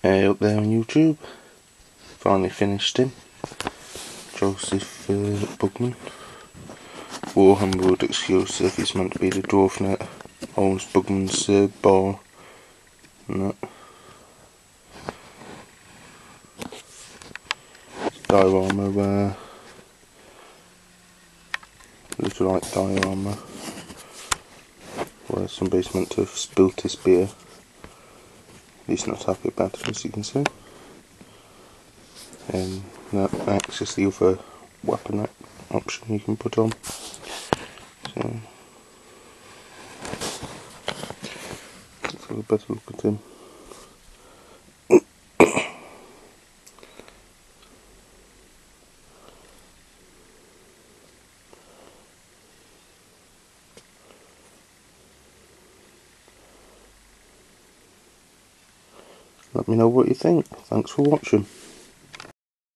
up there on YouTube. Finally finished him. Josef Bugman. Warhammer would excuse if he's meant to be the dwarf net. Owns Bugman's bar and that. Diorama, little like diorama, where somebody's meant to have spilt his beer. He's not happy about it, as you can see. And that axe is the other weapon option you can put on. So let's have a better look at him. Let me know what you think. Thanks for watching.